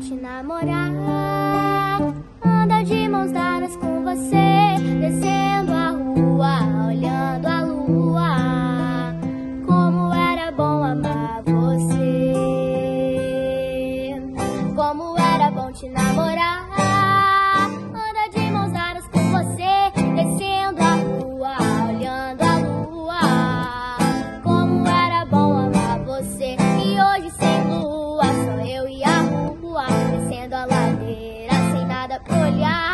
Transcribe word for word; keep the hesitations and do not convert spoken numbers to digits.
te namorar. Anda de mãos dadas com você, descendo a rua, olhando a lua. Como era bom amar você, como era bom te namorar. Anda de mãos dadas com você, descendo a rua, olhando a lua. Como era bom amar você. E hoje sem lua, só eu e a rua, descendo a ladeira sem nada pra olhar.